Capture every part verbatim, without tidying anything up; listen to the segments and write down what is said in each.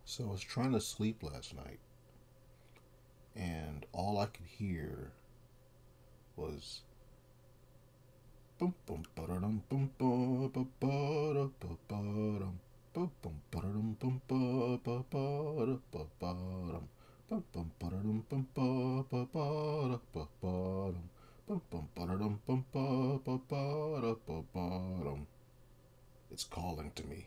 So I was trying to sleep last night, and all I could hear was bum bum ba-da-dum bum ba ba ba da ba ba-dum bum bum ba-da-dum bum ba ba ba da ba ba-dum bum bum ba-da-dum bum ba ba ba da ba ba-dum bum bum ba-da-dum bum ba ba ba da ba ba-dum. It's calling to me.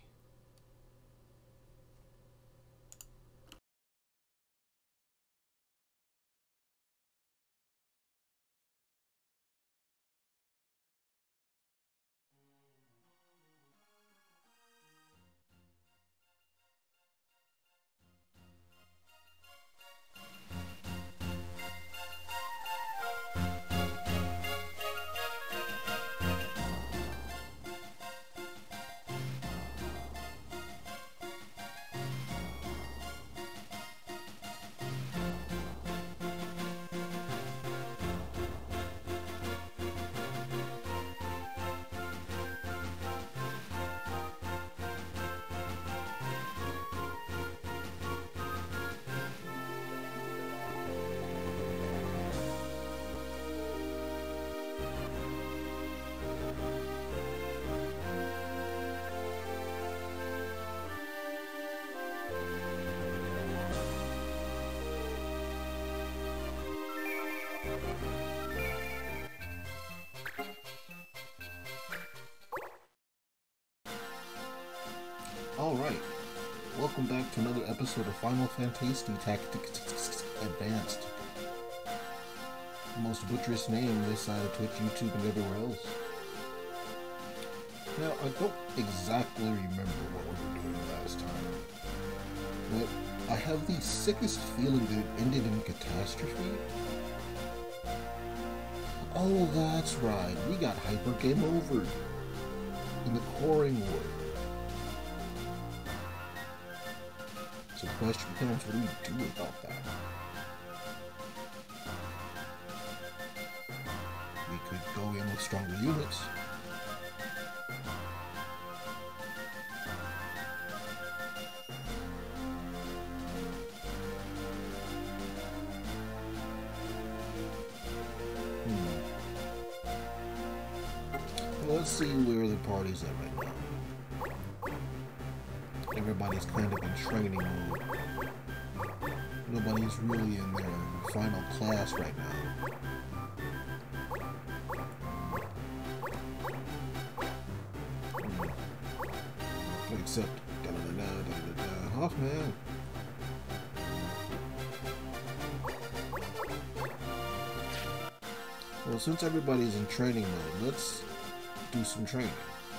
Alright, welcome back to another episode of Final Fantasty Tactics Advanced. The most butcherous name this side of Twitch, YouTube, and everywhere else. Now, I don't exactly remember what we were doing last time, but I have the sickest feeling that it ended in catastrophe. Oh, that's right, we got Hyper Game Over in the Coring War. So the question becomes, what do we do about that? We could go in with stronger units. Hmm. Well, let's see where the party's at right now. Everybody's kind of in training mode. Nobody's really in their final class right now. Hmm. Except da da da da da da Hoffman. Well, since everybody's in training mode, let's do some training.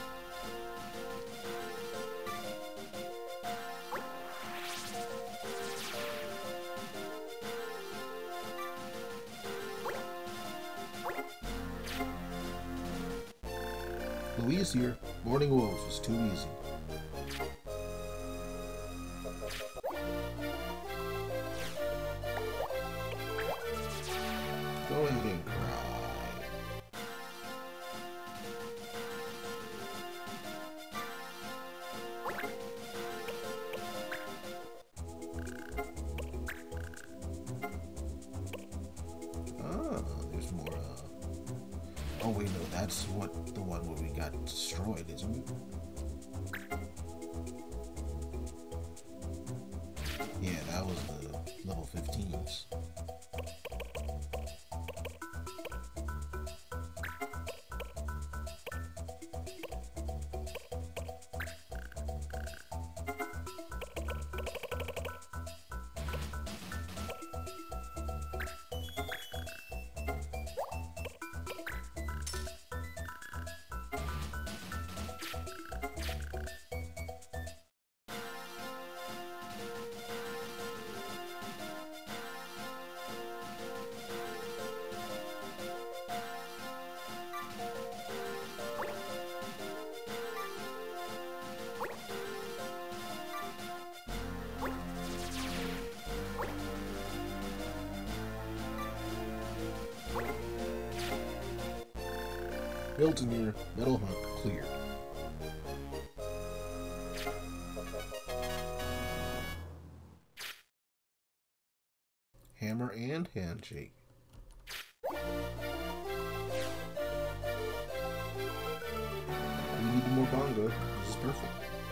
Louise here. Morning woes was too easy. Go ahead and cry. Ah, there's more, uh... oh wait, no, that's what the one where we got destroyed, isn't it? Yeah, that was the level fifteens. Hiltonir, Metal Hunt cleared. Hammer and handshake. We need more bongo. This is perfect.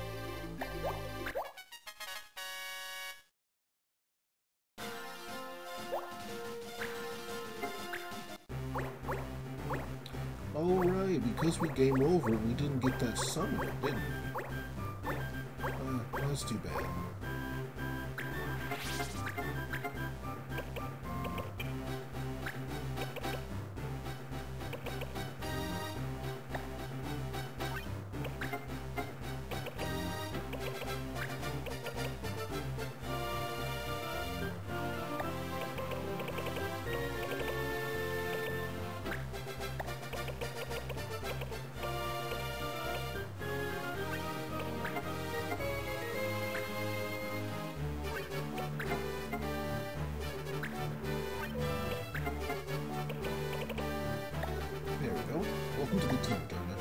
Alright, because we game over, we didn't get that summon, did we? Uh, that's too bad. There we go. Welcome to the team, Jonah.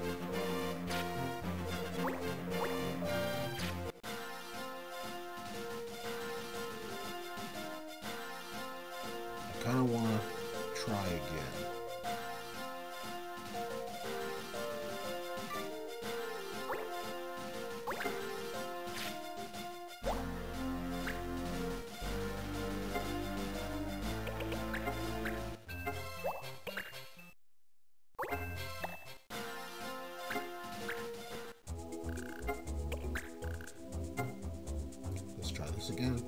I kind of want to try again. Let's try this again.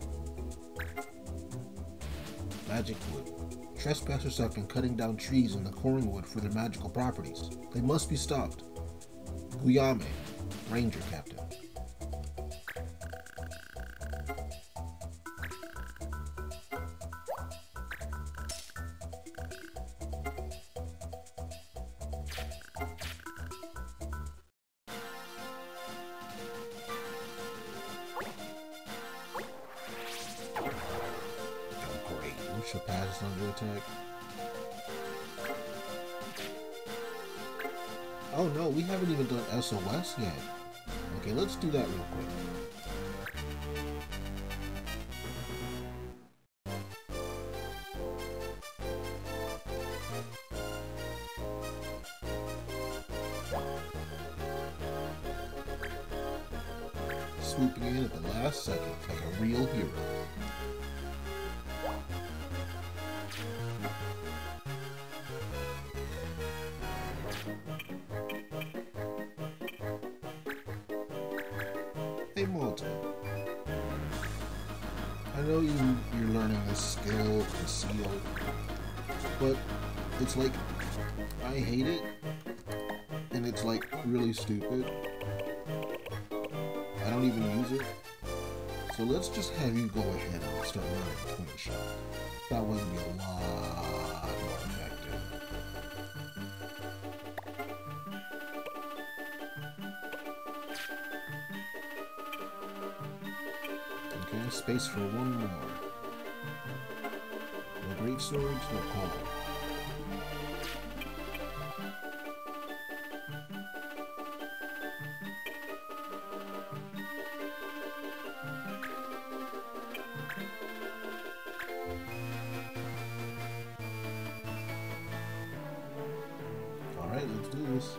Magic wood. Trespassers have been cutting down trees in the coring wood for their magical properties. They must be stopped. Guyame, Ranger Captain. Should pass under attack. Oh no, we haven't even done S O S yet. Okay, let's do that real quick. Swooping in at the last second like a real hero. Hey Malta, I know you, you're learning this skill, Conceal, but it's like, I hate it, and it's like really stupid. I don't even use it, so let's just have you go ahead and start learning Twin Shot. That way it'll be a lot more effective. Okay, space for one more. No great swords, no call. Alright, let's do this.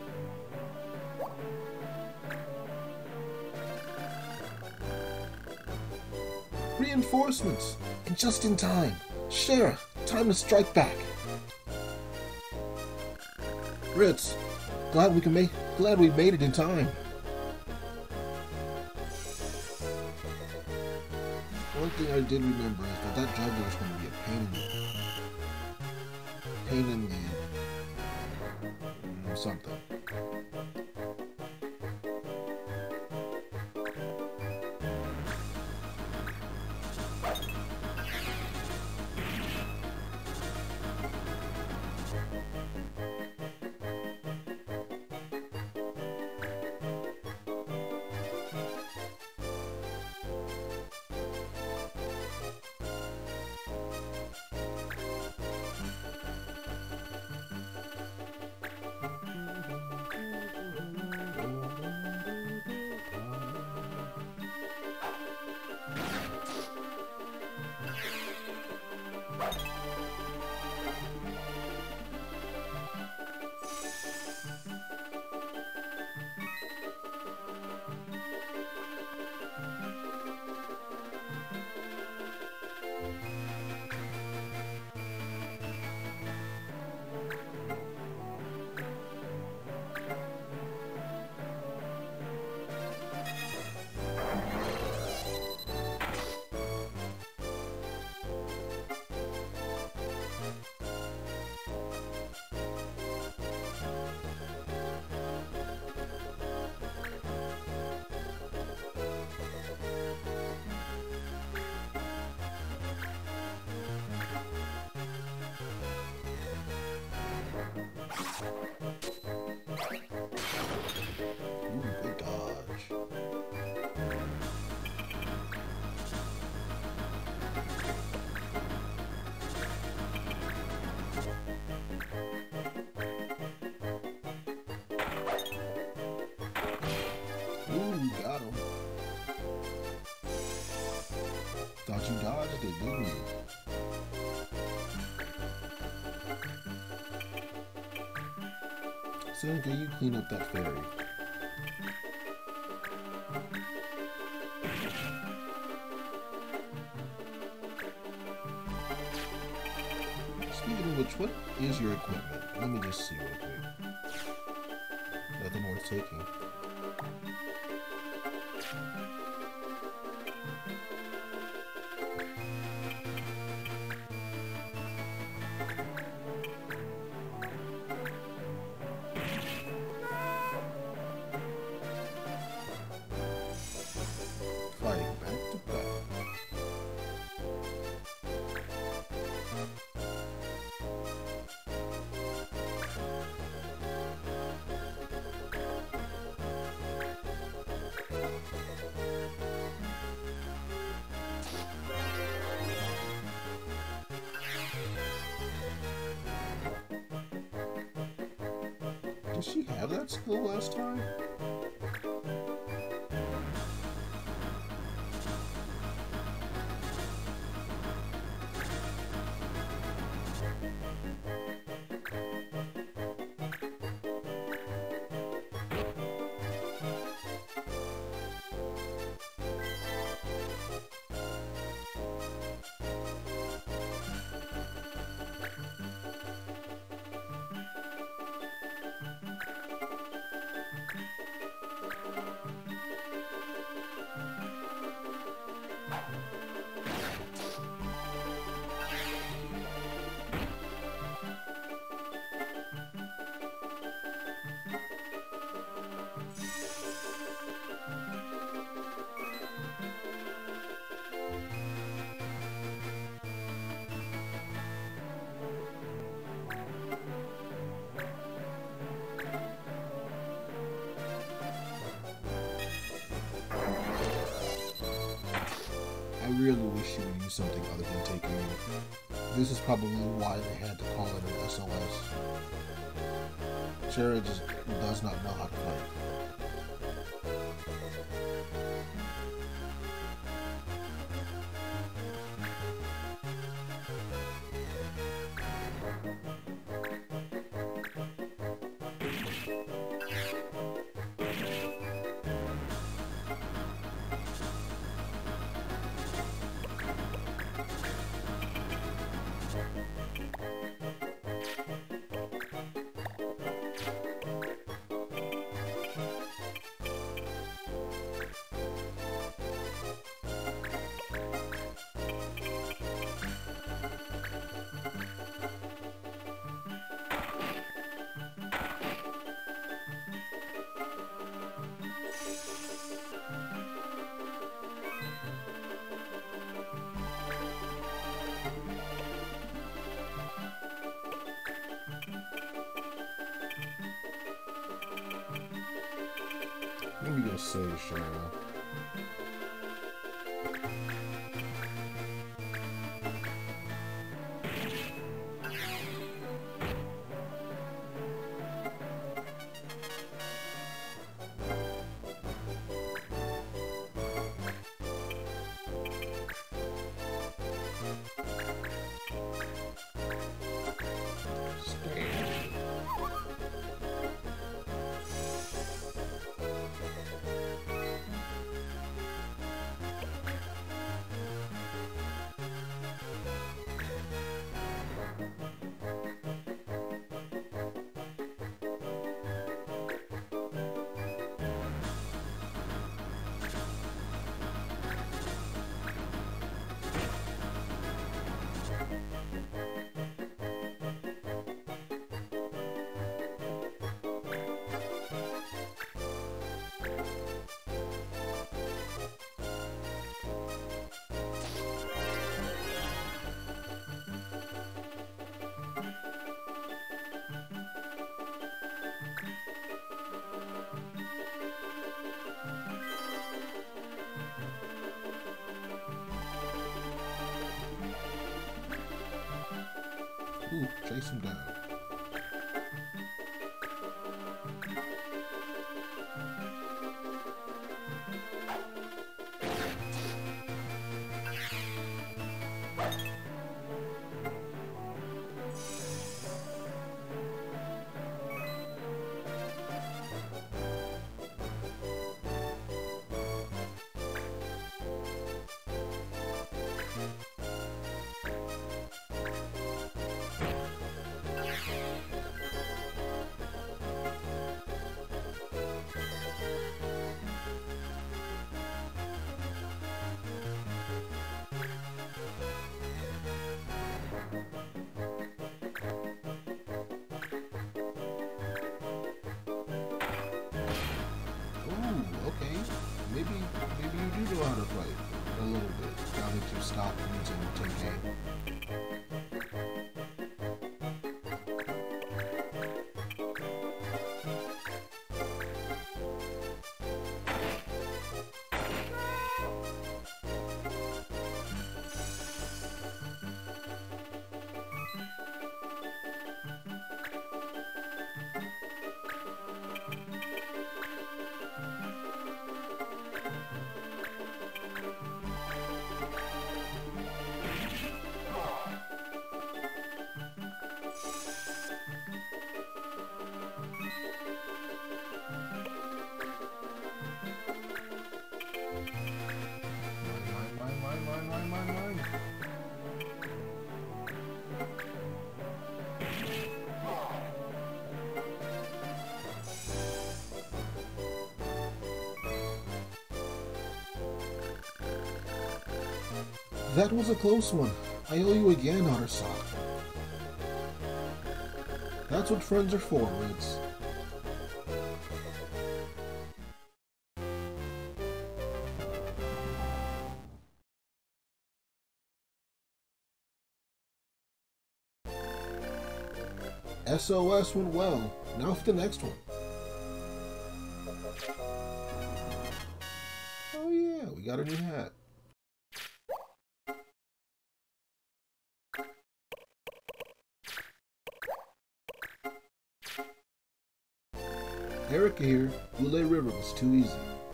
Reinforcements! And just in time! Sheriff, time to strike back! Ritz, glad we can make glad we made it in time. One thing I did remember is that that juggler is going to be a pain in the pain in the mm, something. Thought you dodged it, didn't you? Soon can you clean up that fairy? Speaking of which, what is your equipment? Let me just see real quick. Nothing worth taking. Fighting back to back. Did she have that skill last time? I really wish you would use something other than taking it. This is probably why they had to call it an S O S. Sarah just does not know how to fight. Let me go say Cheryl. Ooh, chase him down. little bit. Now that you stop using ten K. That was a close one. I owe you again, Otter Sock. That's what friends are for, Ritz. S O S went well. Now for the next one. Oh yeah, we got a new hat. Erica here. Boulay River was too easy.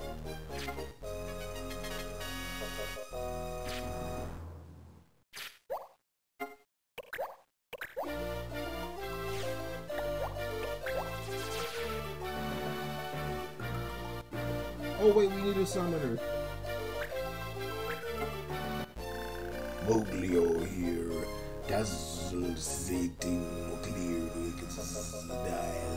Oh wait, we need a summoner. Moglio here. Dazzle Zating clear dial.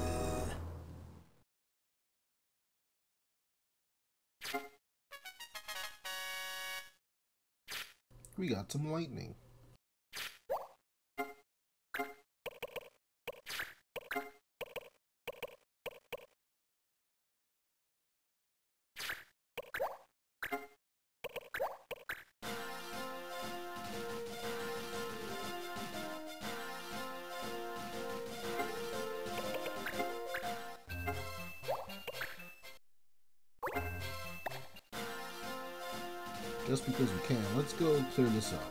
We got some lightning. Just because we can. Let's go clear this up.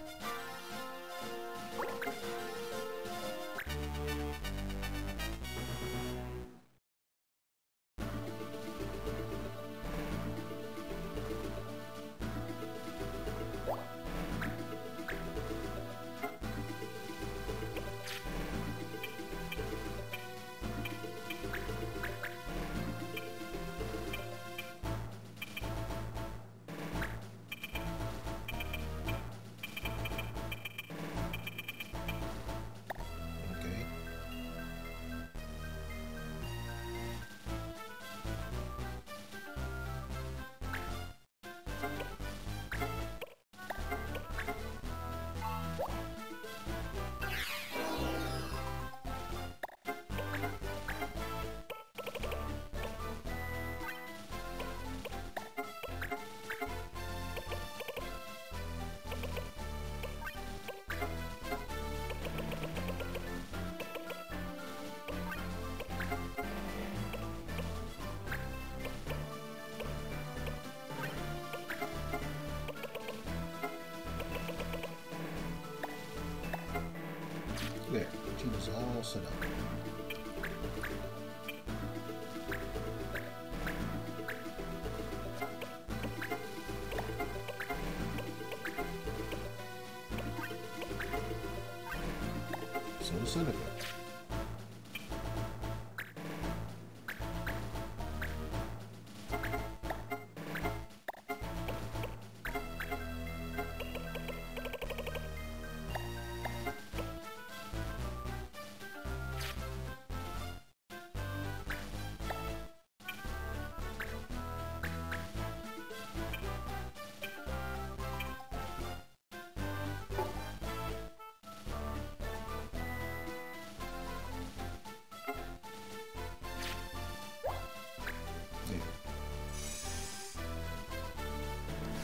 There, the team is all set up. So is Seneca.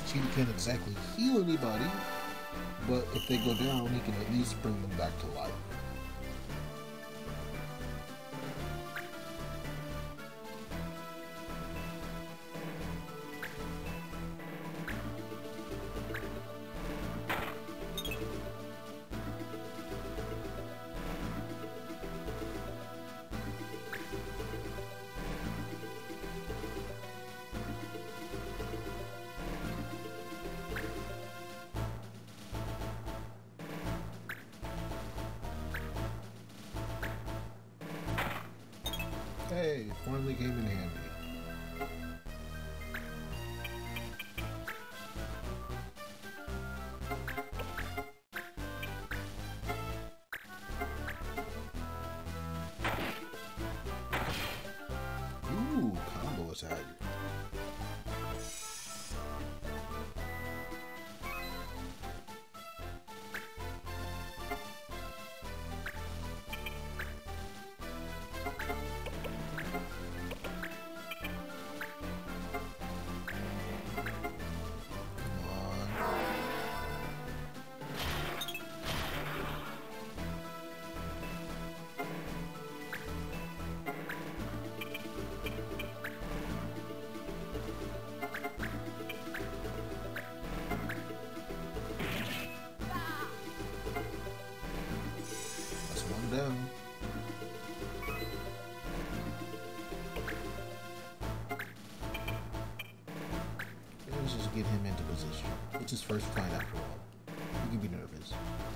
Cheetah can't exactly heal anybody, but if they go down, he can at least bring them back to life. Hey, it finally came in handy. Ooh, combo attack. Down. Let's just get him into position. It's his first fight after all. He can be nervous.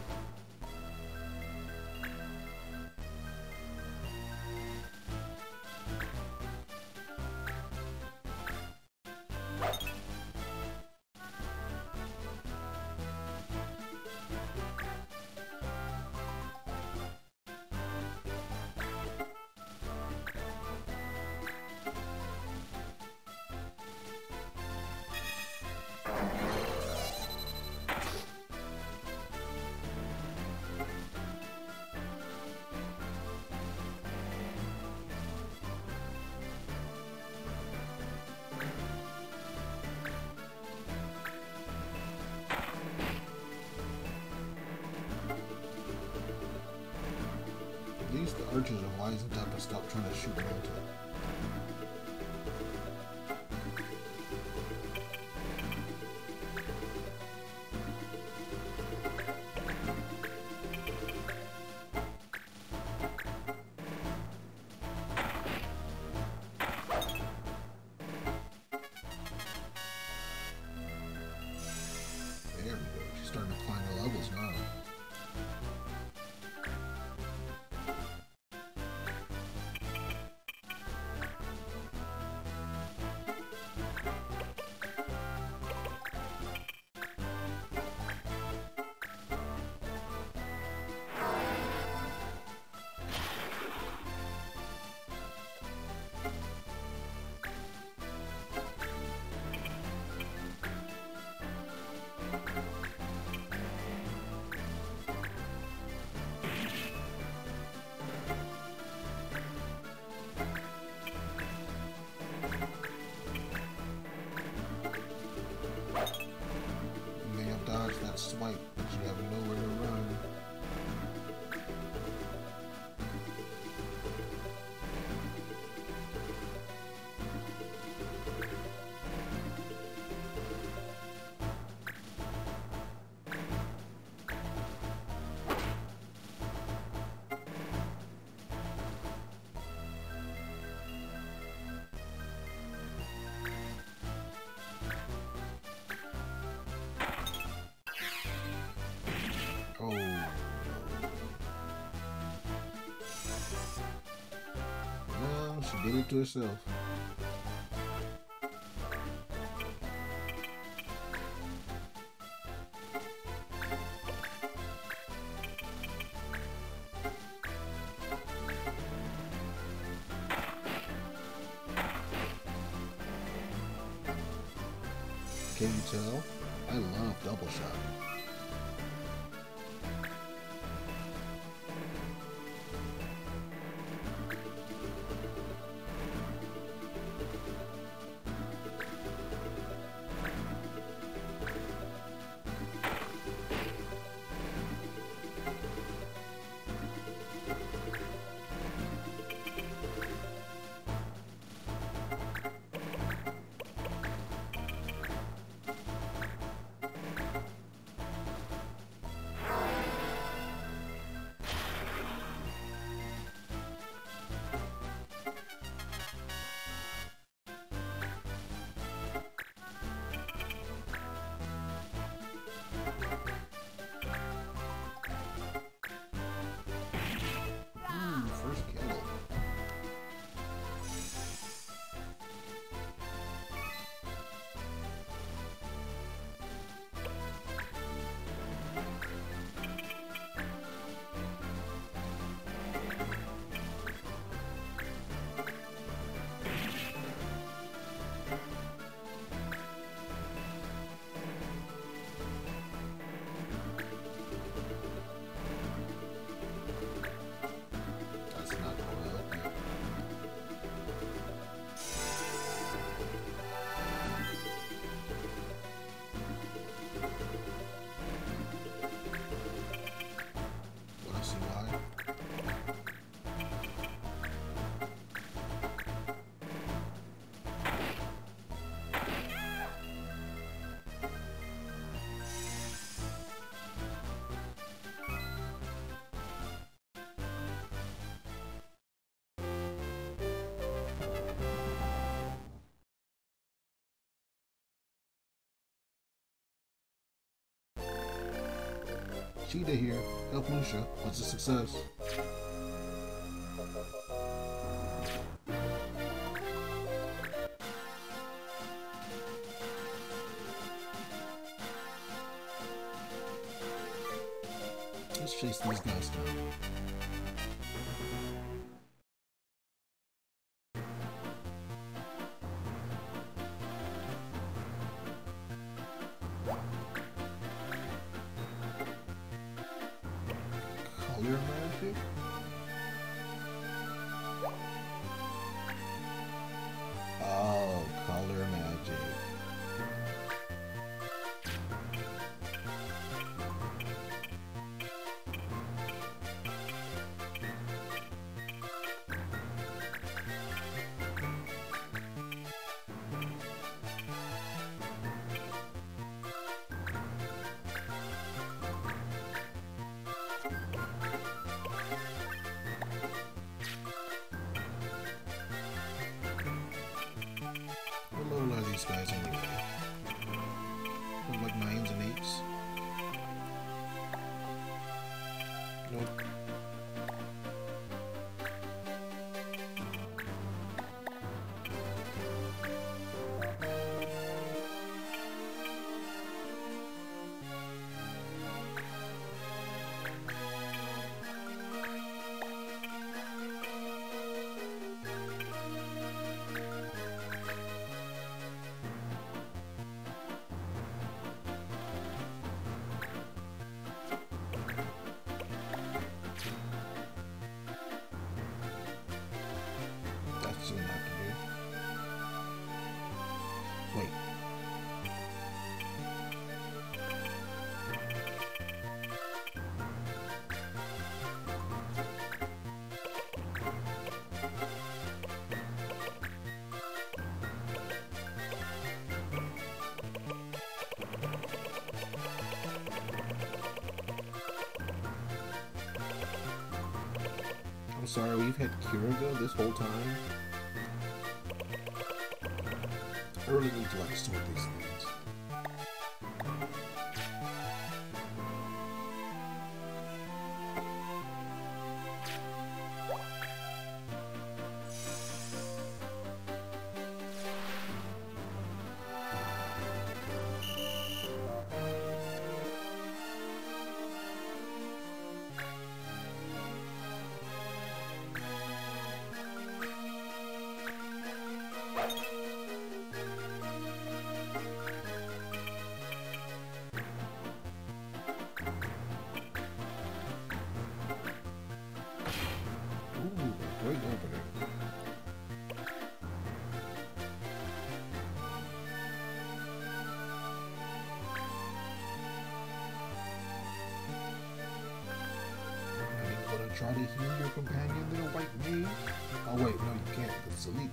At least the archers are wise enough to stop trying to shoot it onto it. There we go. She's starting to climb the levels now. That swipe, but you have nowhere to run. Oh. No, she did it to herself. Can you tell? I love double shot. Cheetah here. Help Lucia. What's a success? Let's chase these guys down. Color magic? Oh, color magic. What level are these guys anyway? Look like nines and eights. Nope. That's what I have to do. Wait. I'm sorry, we've had Kiriga this whole time. I really need to like sort these things. Ooh, great opening. Are you gonna try to heal your companion, little white mage? Oh wait, no you can't, it's illegal.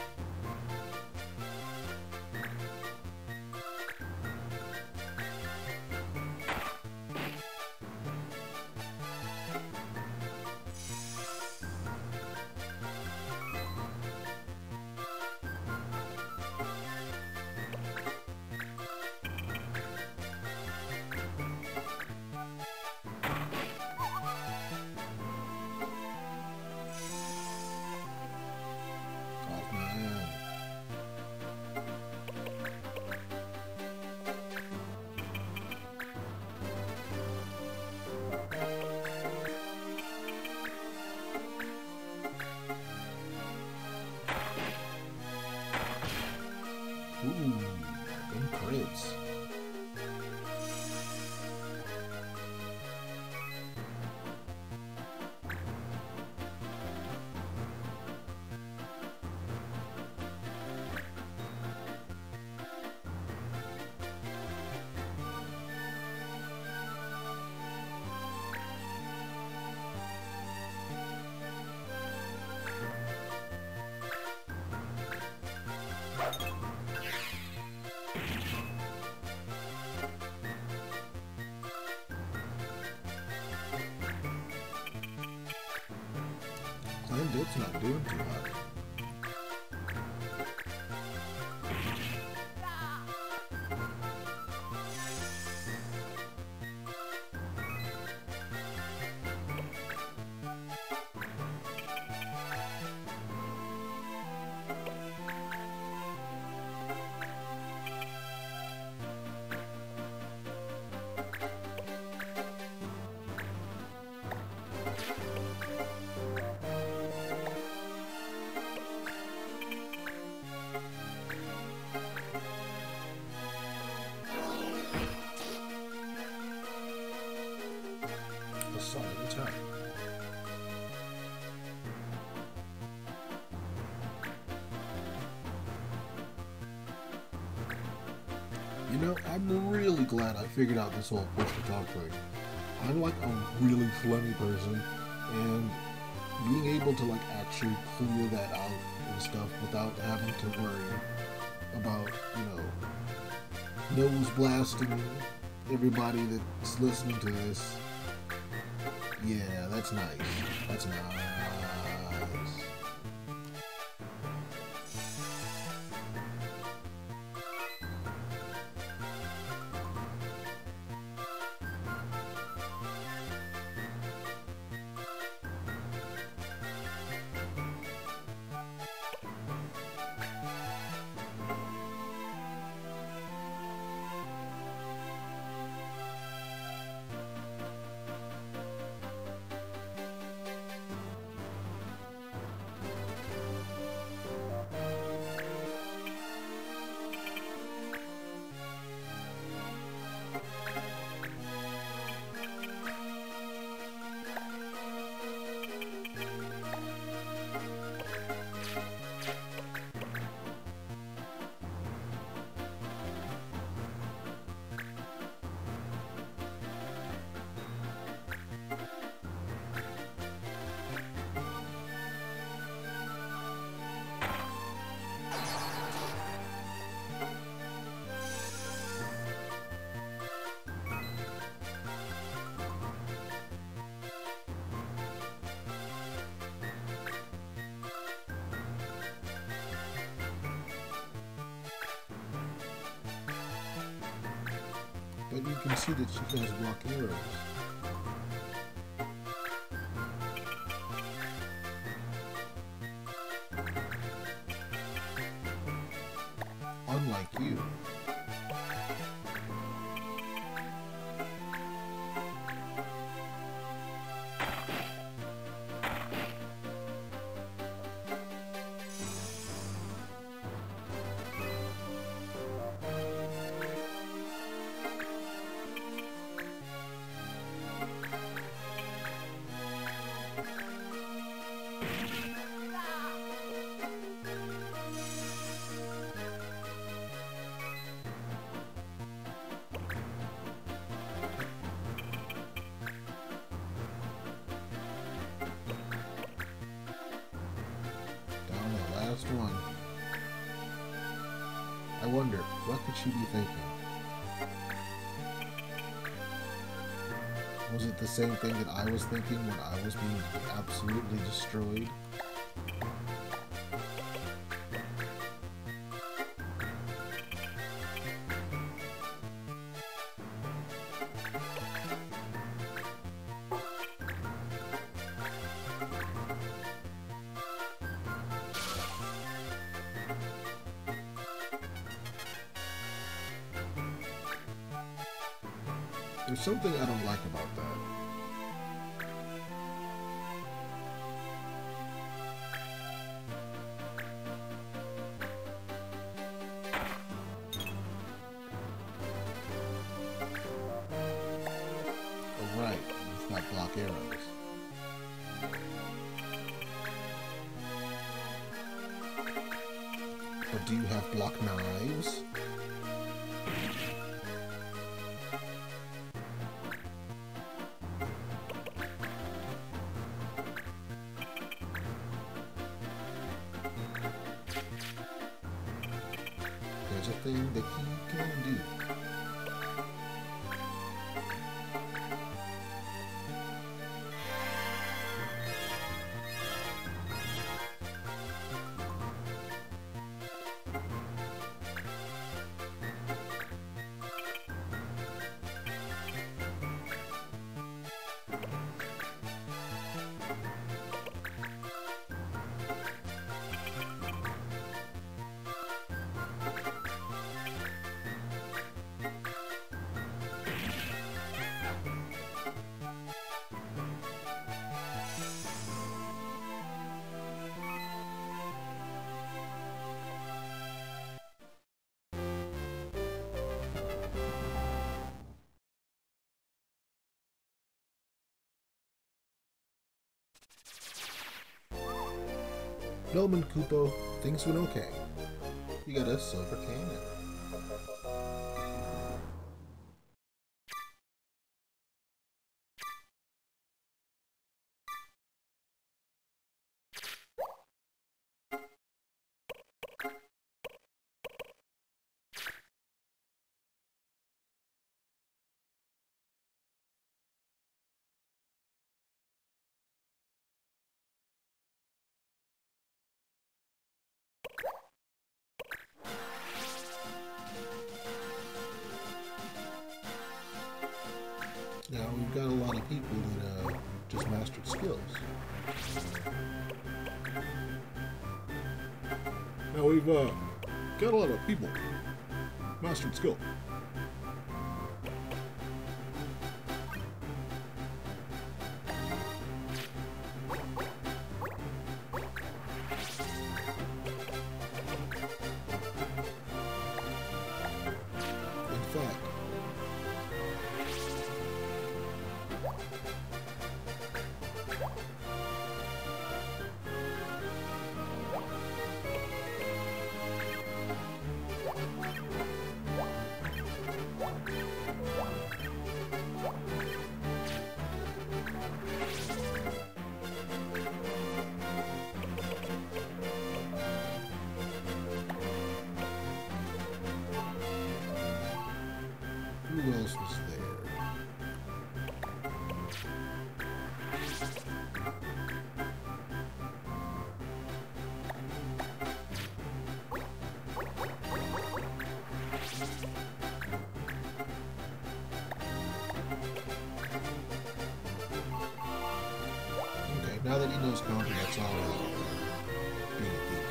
Oh man. Ooh, them crits. Clan Dip's not doing too hot. solid attack. You know, I'm really glad I figured out this whole push-to-talk thing. I'm like a really phlegmy person, and being able to like actually clear that out and stuff without having to worry about, you know, nose blasting everybody that's listening to this. Yeah, that's nice. That's nice. But you can see that she has block arrows. Unlike you. Last one. I wonder, what could she be thinking? Was it the same thing that I was thinking when I was being absolutely destroyed? There's something I don't like about that. Oh, right, you've got block arrows. But do you have block knives? There's a thing that he can do. Filming Kupo, things went okay. You got a silver cannon. Now we've got a lot of people that uh, just mastered skills. Now we've uh, got a lot of people mastered skill. In fact, who else was there? Okay, now that he knows counter, that's all uh, being a thief.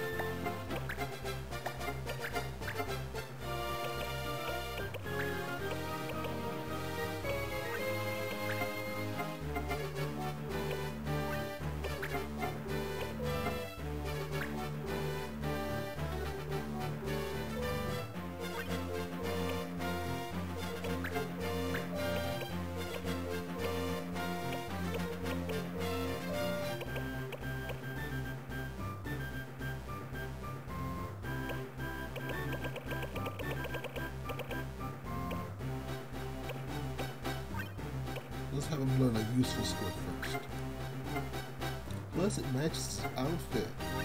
Let's have him learn a useful skill first. Plus, it matches his outfit.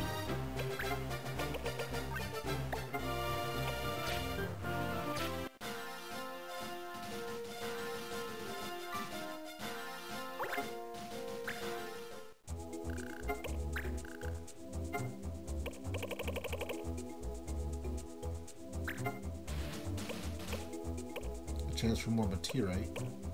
A chance for more meteorite.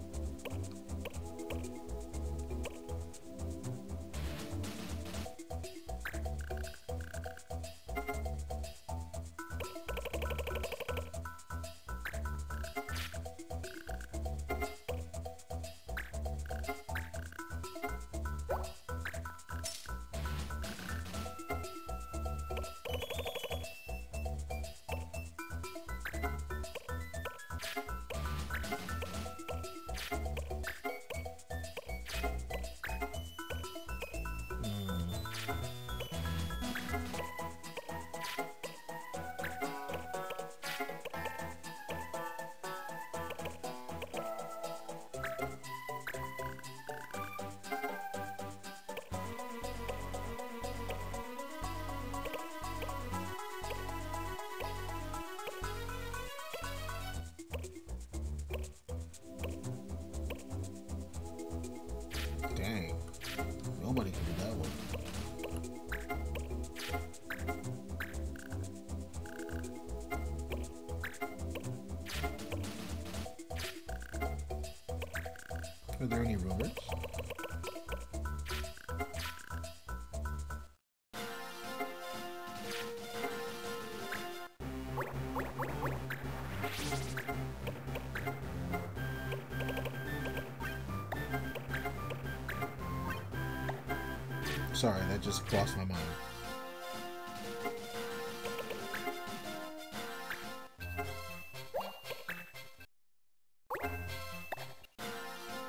Dang. Nobody can do that one. Are there any rumors? Sorry, that just crossed my mind.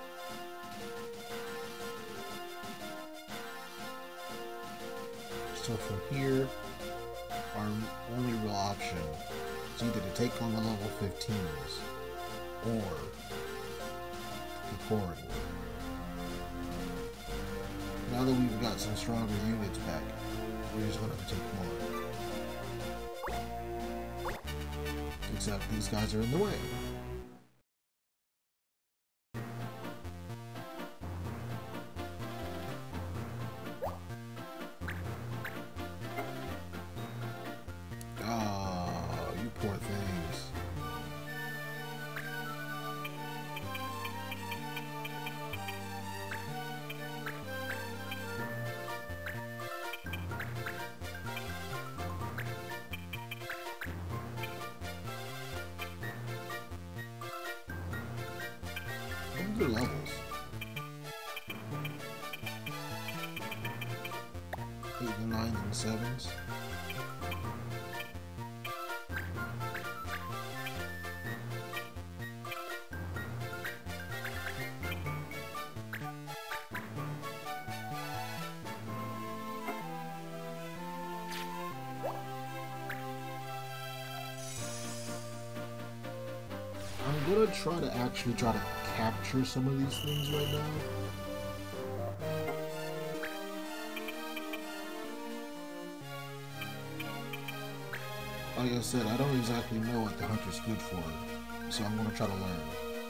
Just So from here, our only real option is either to take on the level fifteens or the corridor. Now that we've got some stronger units back, we're just going to take more. Except these guys are in the way. Oh, you poor things. Good levels. Eight and nines and sevens. I'm gonna try to actually try to capture some of these things right now. Like I said, I don't exactly know what the hunter's good for, so I'm gonna try to learn.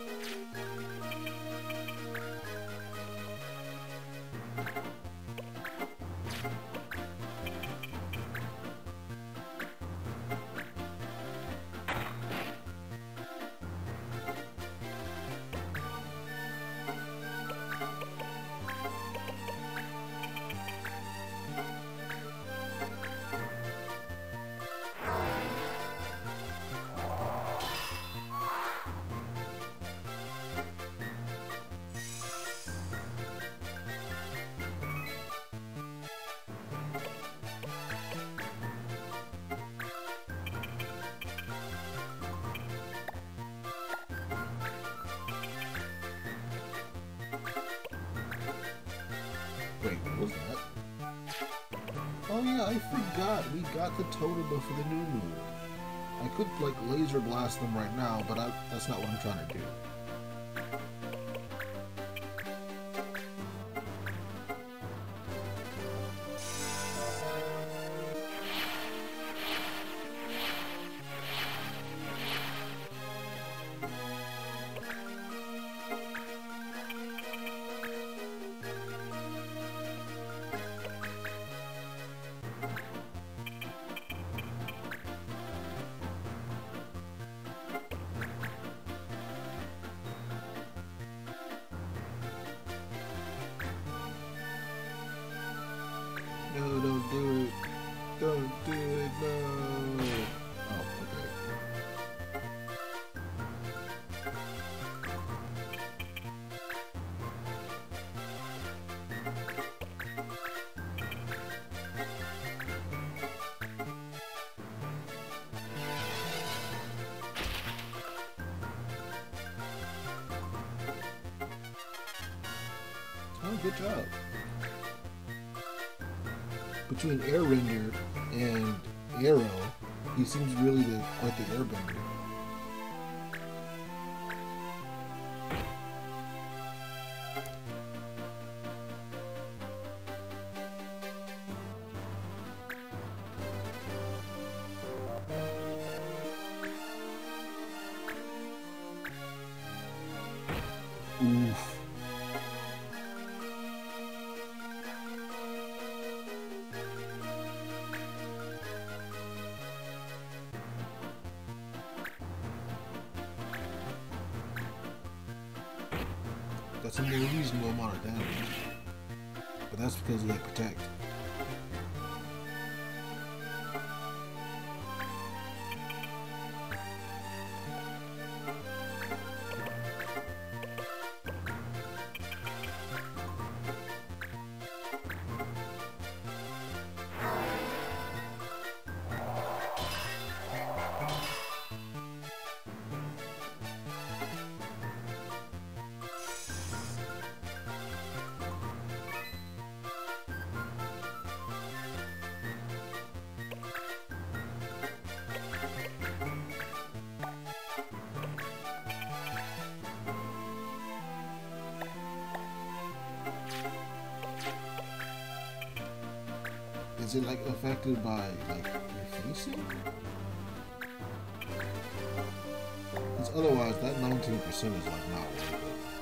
Wait, what was that? Oh yeah, I forgot. We got the totem for the new moon. I could, like, laser blast them right now, but I, that's not what I'm trying to do. No, don't do it. Don't do it, no. Oh, okay. Oh, good job. Between Air Render and Arrow, he seems really the, like the airbender. Oof. That's a more reasonable amount of damage. But that's because they protect. Is it like affected by like your facing? Because otherwise, that nineteen percent is like not worth it.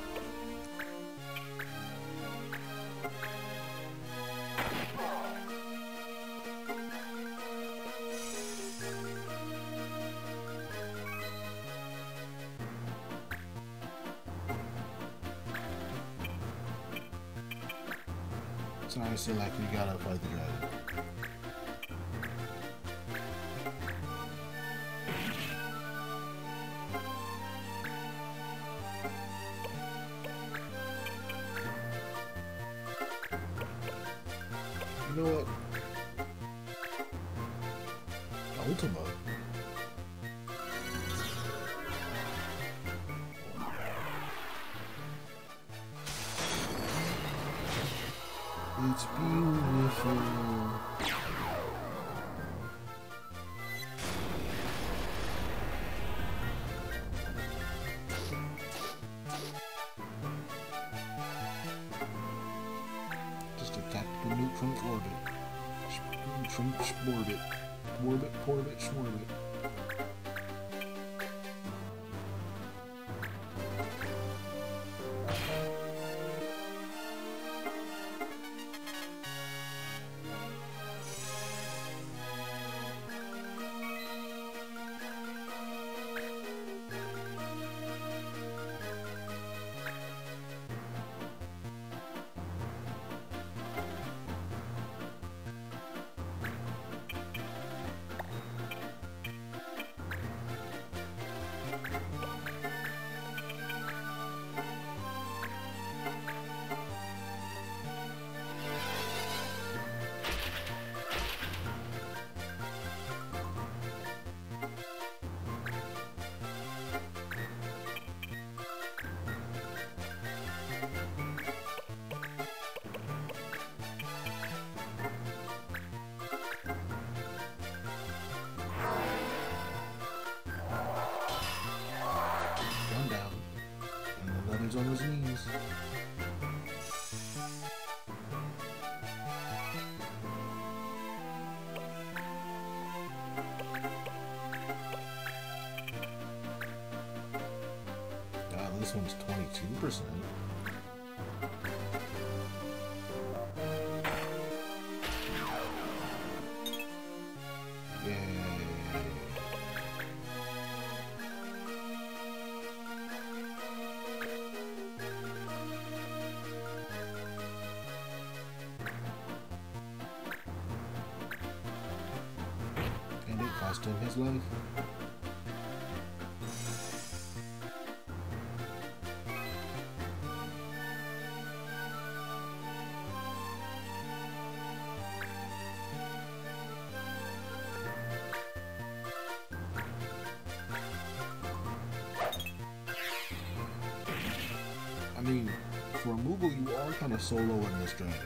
So I say like you gotta fight the dragon. You know what? Ultima. It's beautiful. Just a tactical nuke from orbit. From orbit. Orbit, orbit, orbit. On his knees. God, this one's twenty-two percent. Cost him his life. I mean, for a Moogle, you are kind of solo in this dragon.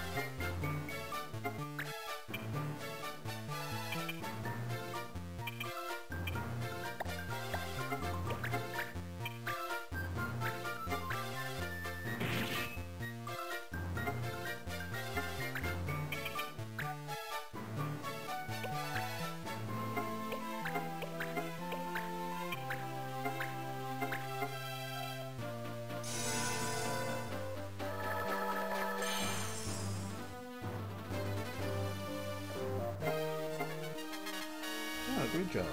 Great job.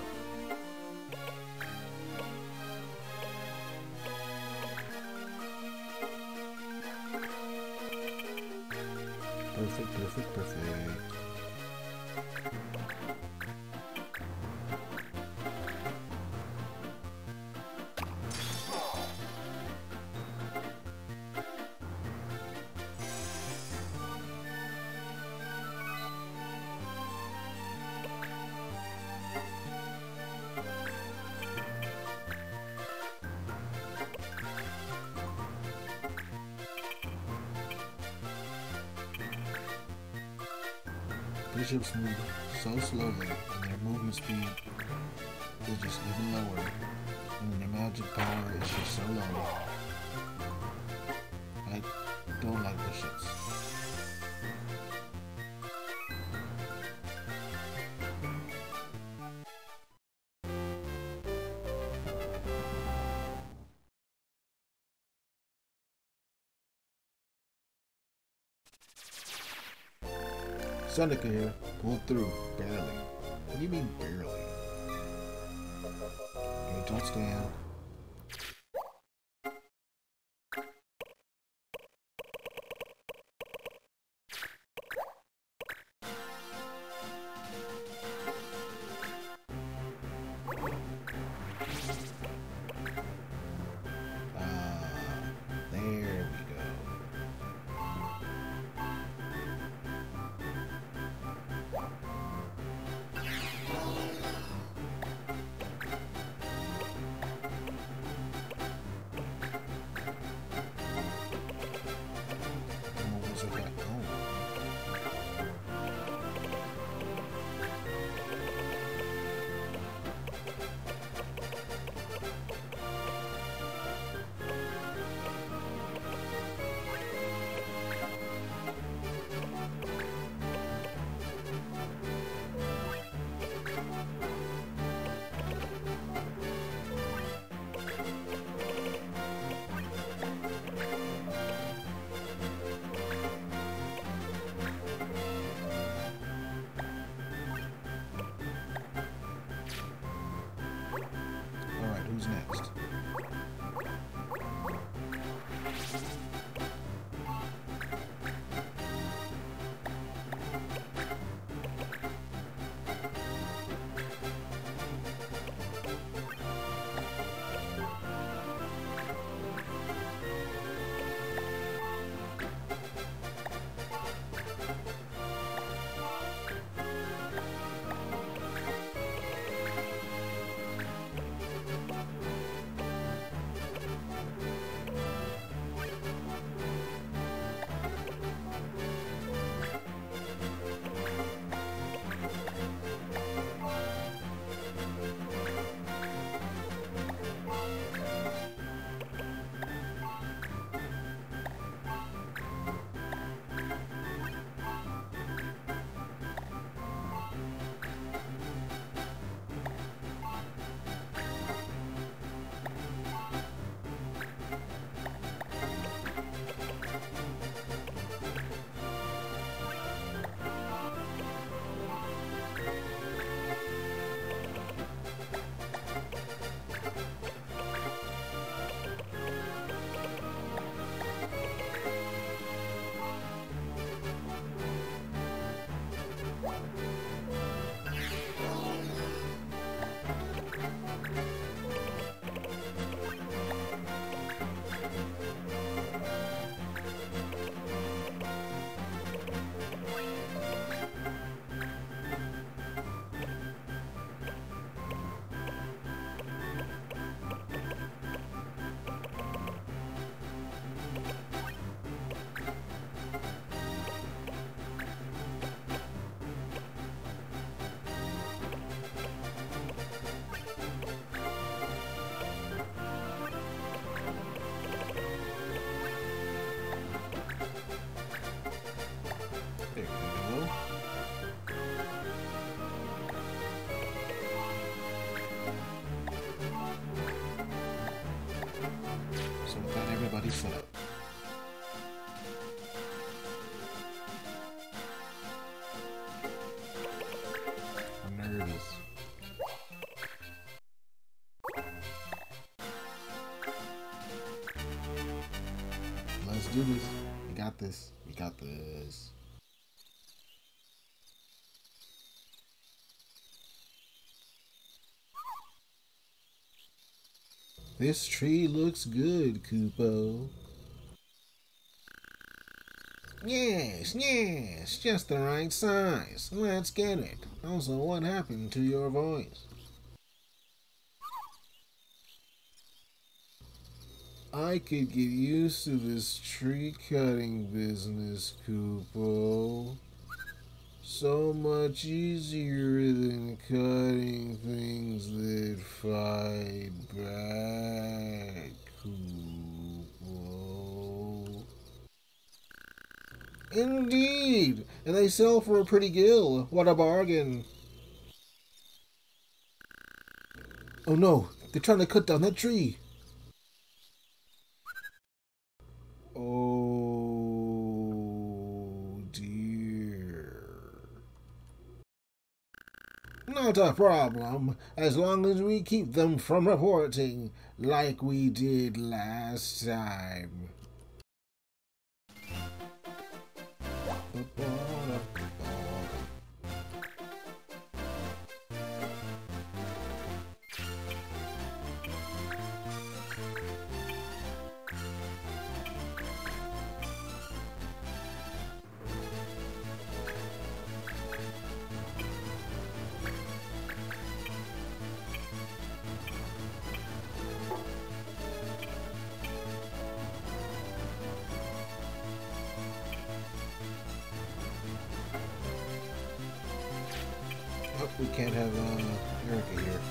Perfect, perfect, perfect. Bishops move so slowly, and their movement speed is just even lower, and their magic power is just so low. I don't like bishops. Seneca here. Pulled through. Barely. What do you mean barely? Okay, don't stand. Alright, who's next? There we go. So we got everybody set up. I'm nervous. Let's do this. We got this. We got this. This tree looks good, Kupo. Yes, yes, just the right size. Let's get it. Also, what happened to your voice? I could get used to this tree cutting business, Kupo. So much easier than cutting things that fight back, Kupo. Indeed, and they sell for a pretty gill. What a bargain. Oh no, they're trying to cut down that tree. Oh dear. Not a problem, as long as we keep them from reporting like we did last time. Oh, we can't have uh, Erica here.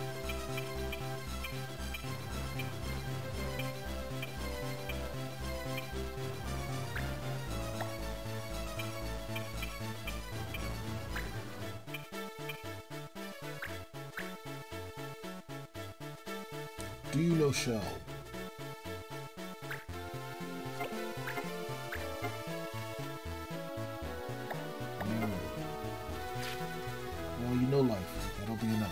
Do you know Shell? No. Well, you know life. That'll be enough.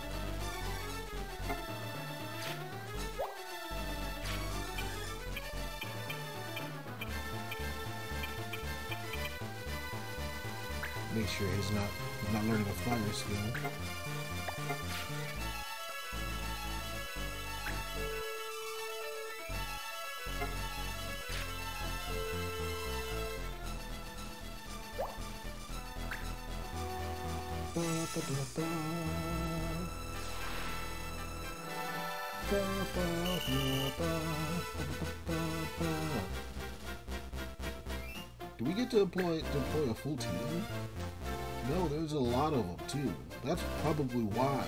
Make sure he's not he's not learning a fire skill. Ba, ba, ba, ba. Ba, ba, ba, ba, ba, ba, ba. Do we get to deploy, deploy a full team? No, there's a lot of them too. That's probably why.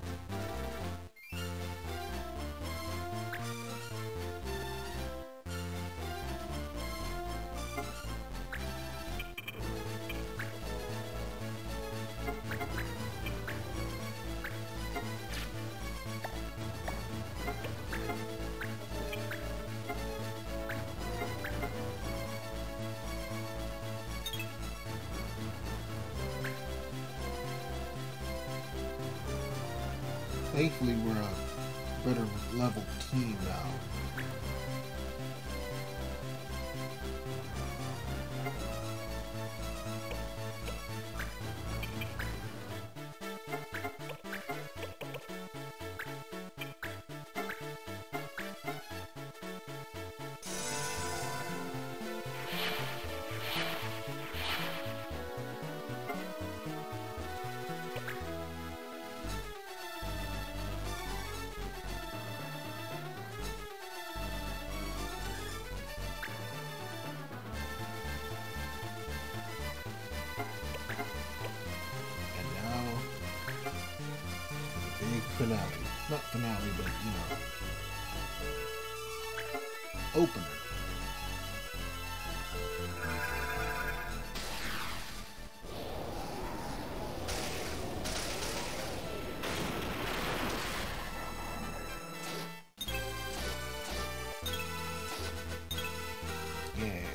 Thankfully, we're a better level team now. Finale. Not finale, but, you know, opener. Yes.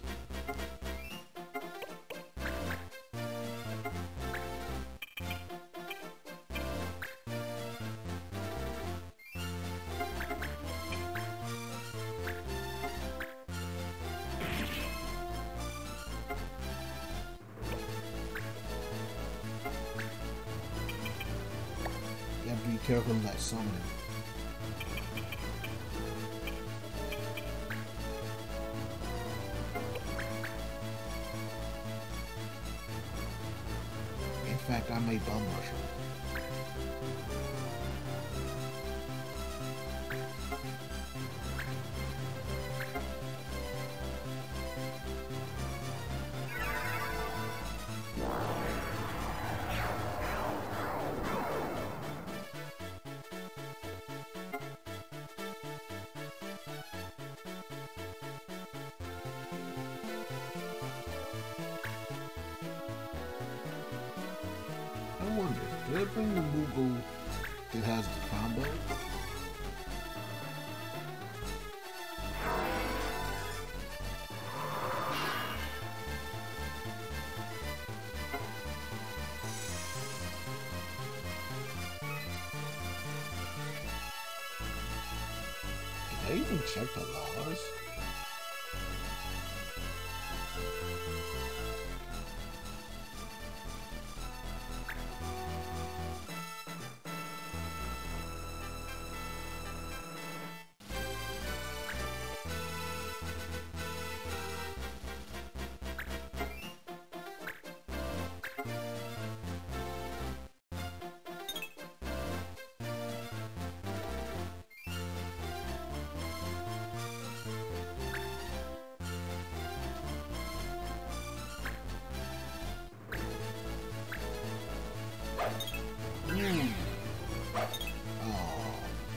You have to be careful of that summoning. In fact, I may bum rush him. I wonder, did I bring the Moogle that has the combo? even check the laws? Mm. Oh.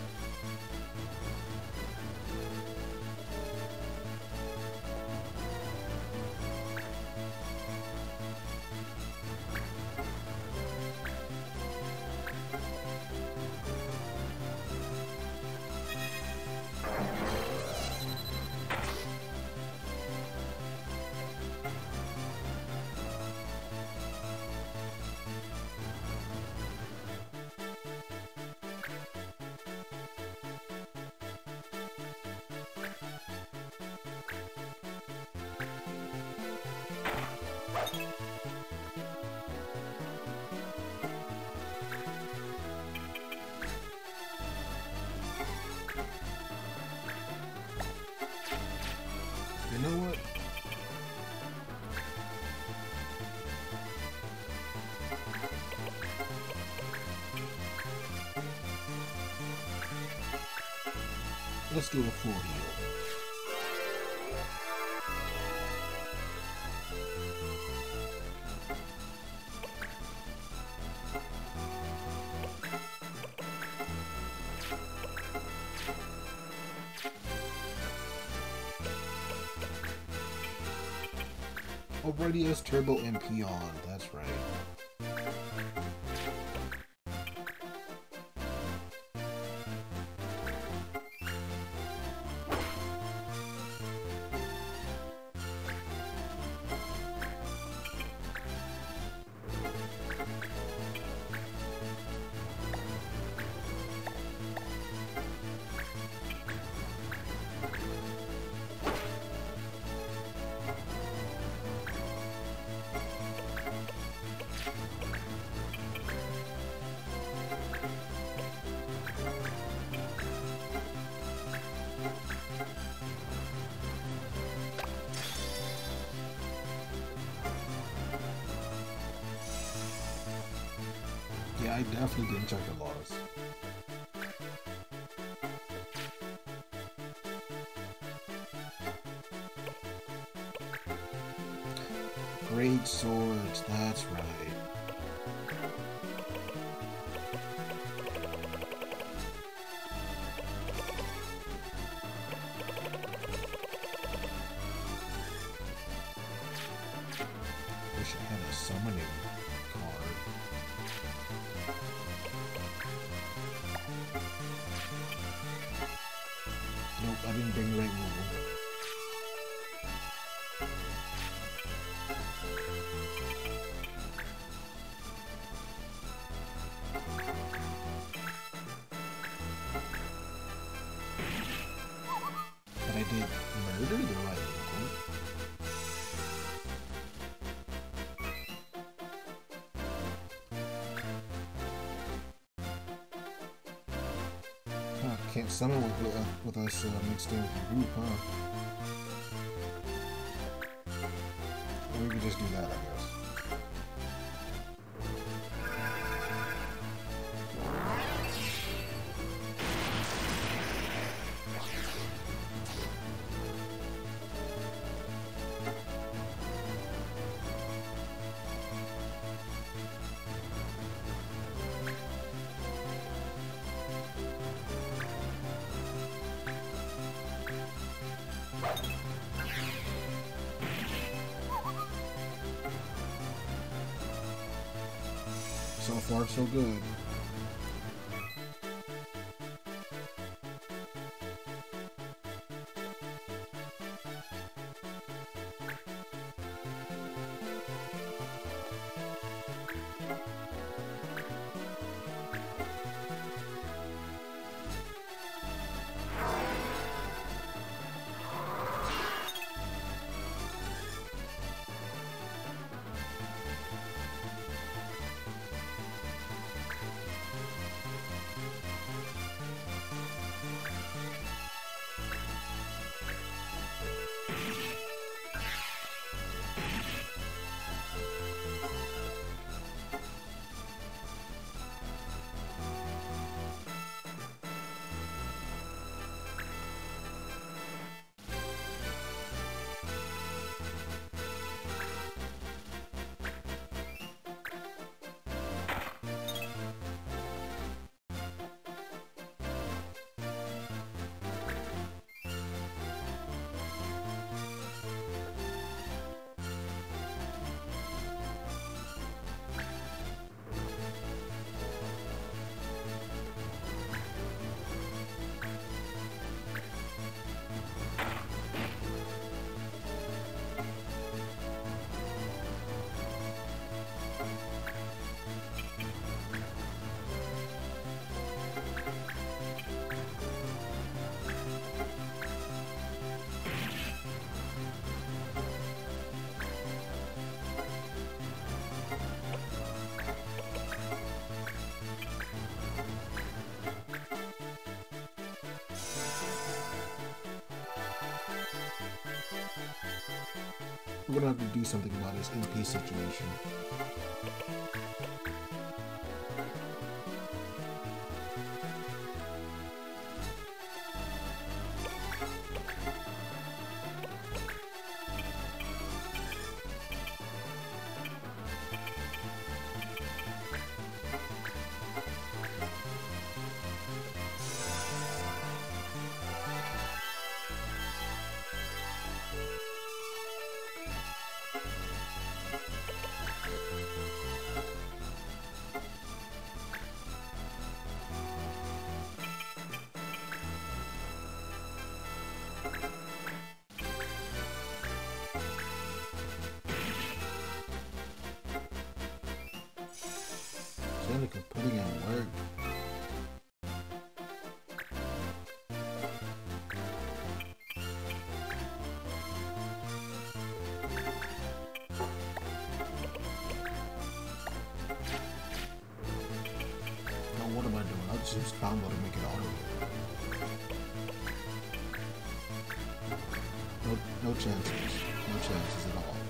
You know what? Let's do a full heal. Already has Turbo M P on, that's right. Yeah, I definitely didn't check the laws. Great swords, that's right. Wish I had a summoning card. Nope, I didn't bring the right rule. But I did murder the right rule. Huh, can't summon with, uh, with us uh, mixed in with the group, huh? Or we could just do that, I guess. So far, so good. We're gonna have to do something about this M P situation. Angelica's putting in work. Now what am I doing? I'll just use combo to make it auto. No, no chances. No chances at all.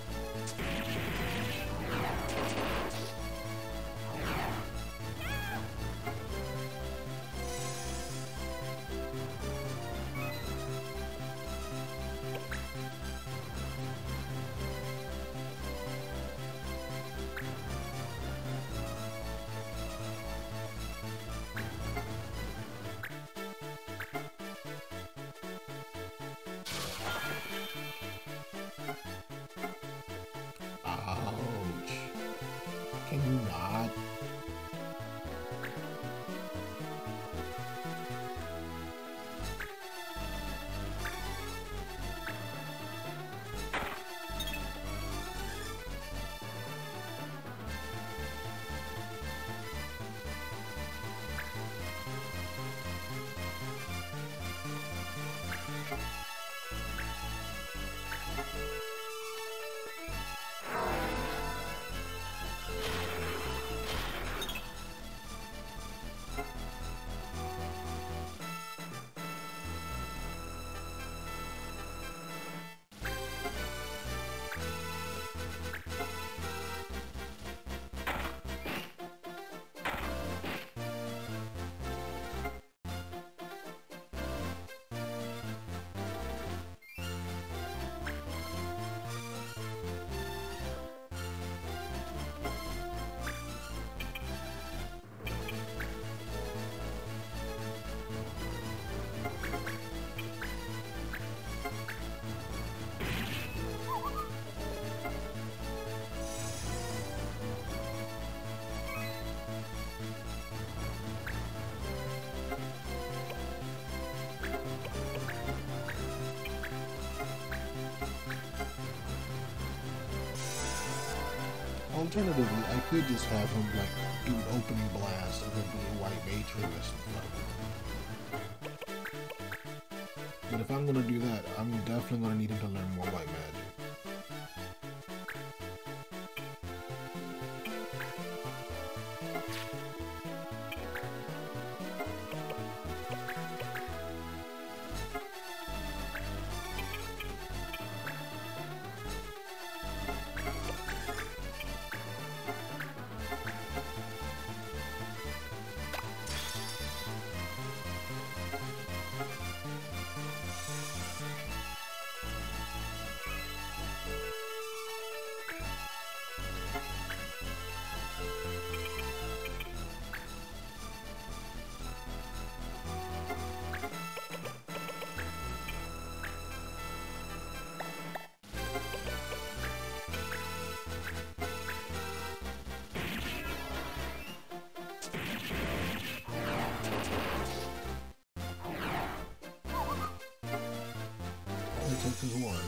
Ouch. Can you not? Alternatively, I could just have him like do an opening blast and then be a white mage for the rest of the fight. But if I'm gonna do that, I'm definitely gonna need him to learn more white magic. Takes his one.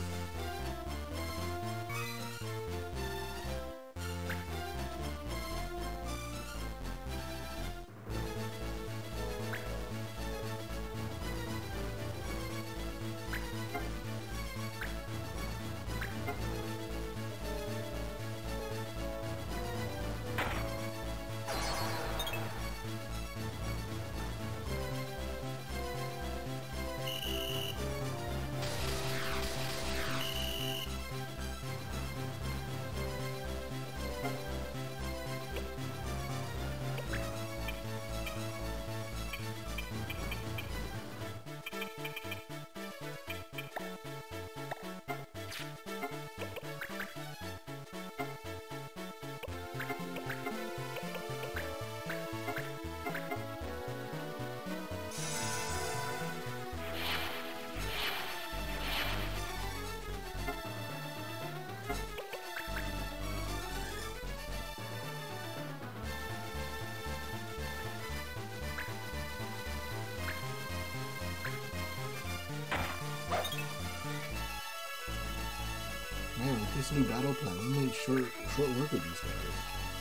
Man, with this new battle plan, we made short, short work of these guys.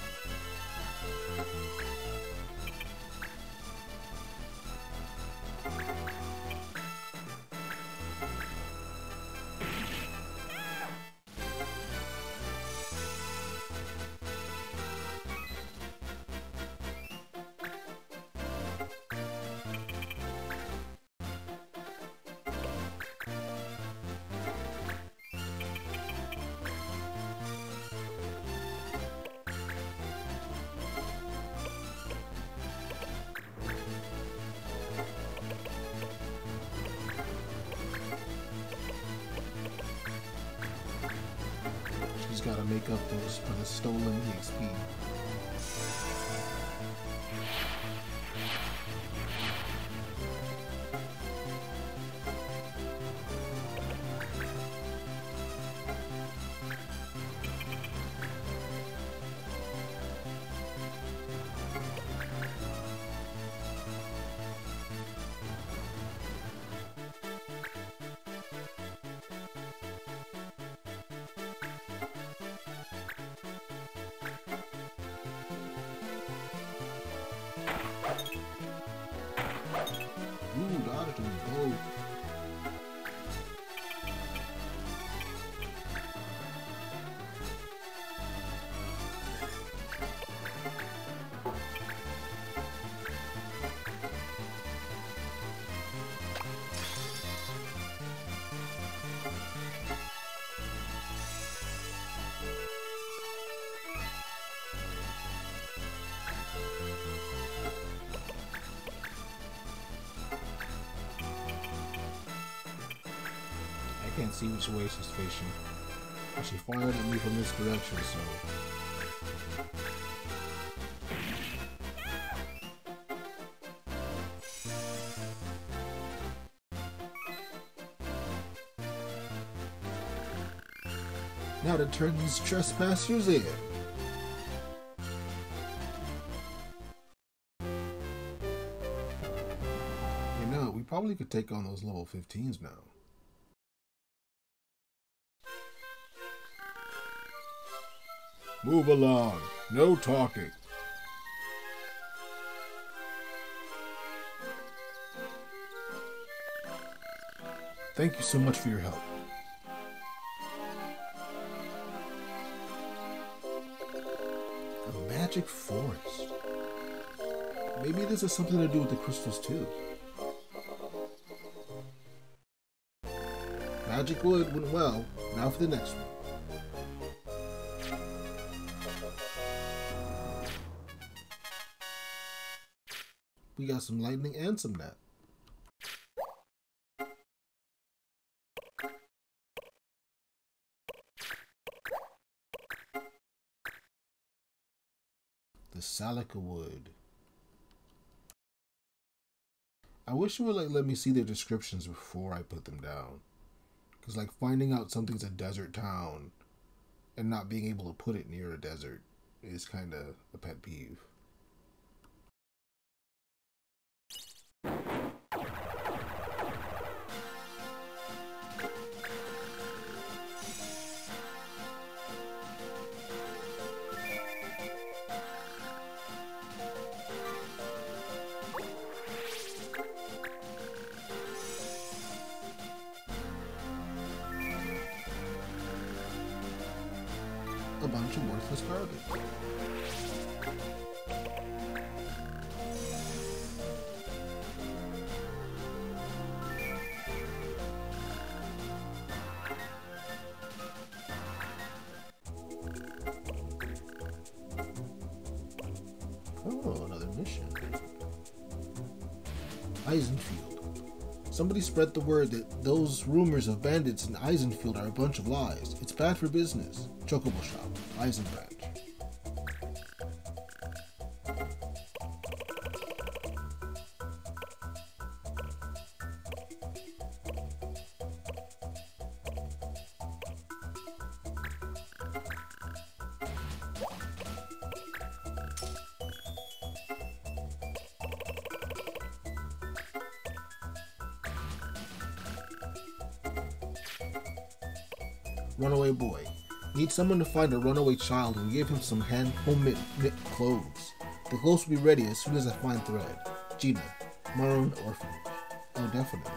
She's got to make up those for the stolen X P. Ooh, dodged them both. I can't see which way she's facing. But she fired at me from this direction, so... Now to turn these trespassers in. You know, we probably could take on those level fifteens now. Move along. No talking. Thank you so much for your help. A magic forest. Maybe this has something to do with the crystals too. Magic wood went well. Now for the next one. We got some lightning and some net. The Salica wood. I wish it would like let me see their descriptions before I put them down. Cause like finding out something's a desert town and not being able to put it near a desert is kind of a pet peeve. A bunch of worthless garbage. Oh, another mission. Eisenfield. Somebody spread the word that those rumors of bandits in Eisenfield are a bunch of lies. It's bad for business. Chocobo Shop, Eisen Branch. Runaway boy. Need someone to find a runaway child and give him some hand homemade knit clothes. The clothes will be ready as soon as I find thread. Gina, Maroon Orphan. Oh, definitely.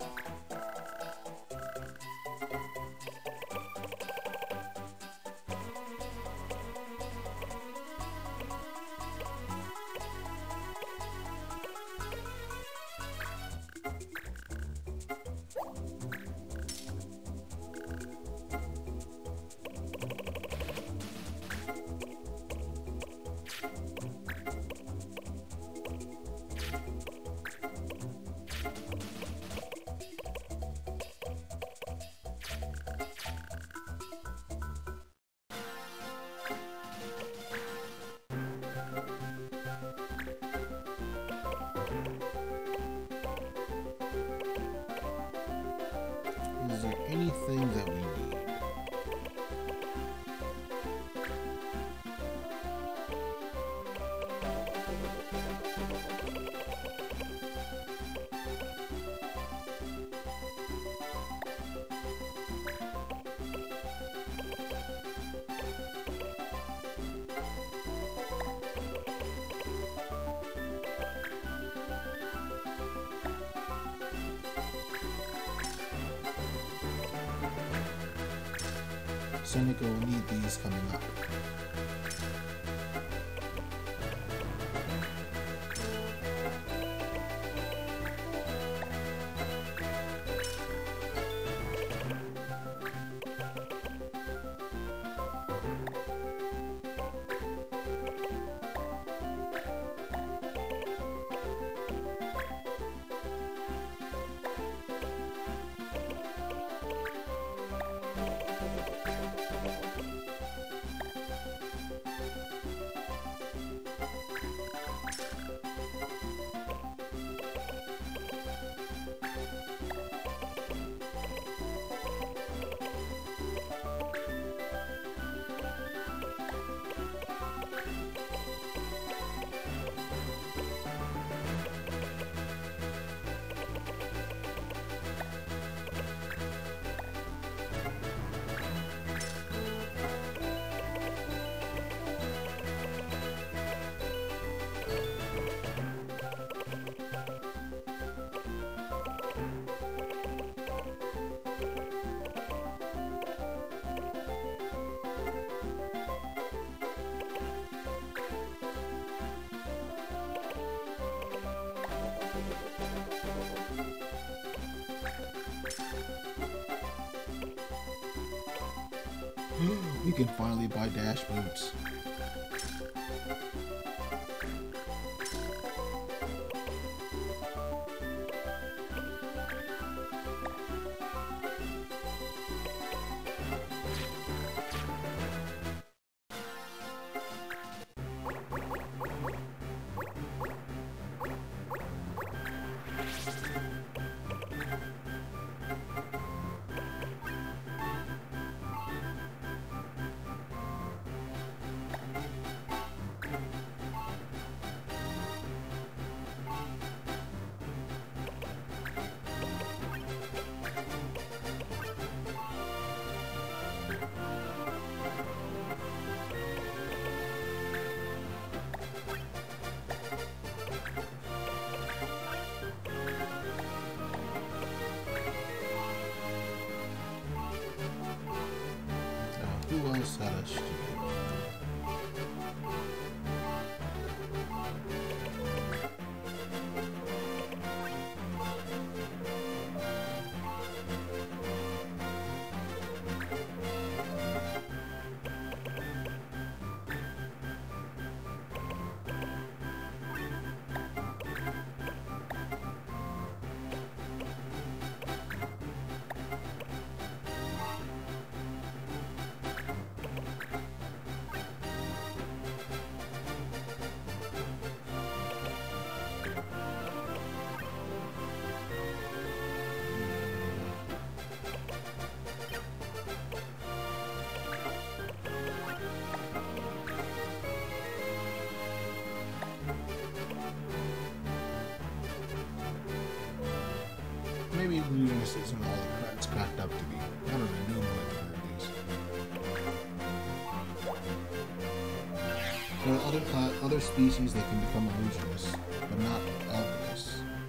Is there anything that we need? Seneca will need these coming up. We can finally buy dash boots. Who else had a studio? Maybe we just isn't all the crap it's cracked up to be. I don't know, no more at the very least. There are other cla other species that can become illusionists, but not alchemists.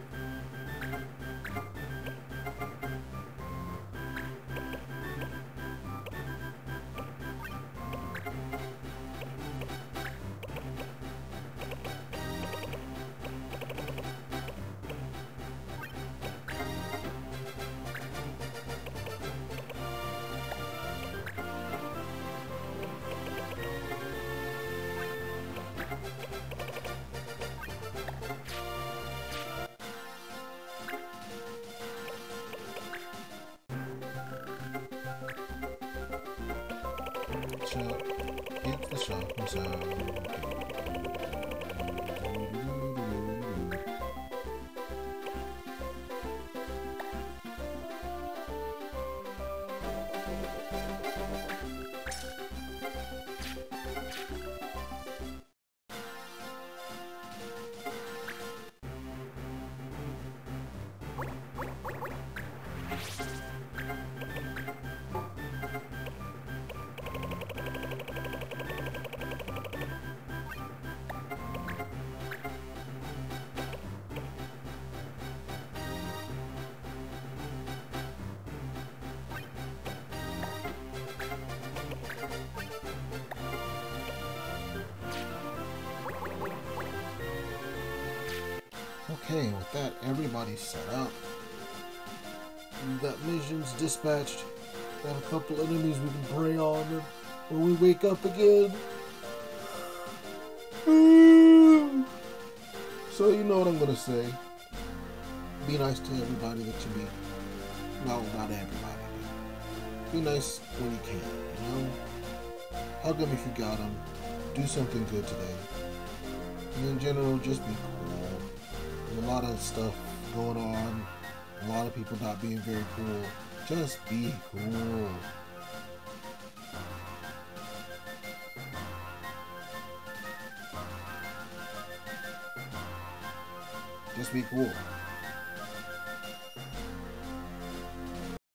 Shop. It's the shopping sound. Okay, with that, everybody's set up. We got missions dispatched. Got a couple enemies we can prey on when we wake up again. So you know what I'm gonna say. Be nice to everybody that you meet. No, not everybody. Be nice when you can, you know? Hug them if you got them. Do something good today. And in general, just be cool. There's a lot of stuff going on. A lot of people not being very cool. Just be cool. Just be cool.